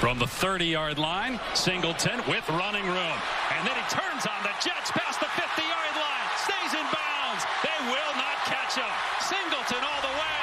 From the 30-yard line, Singleton with running room. And then he turns on the Jets past the 50-yard line. Stays in bounds. They will not catch him. Singleton all the way.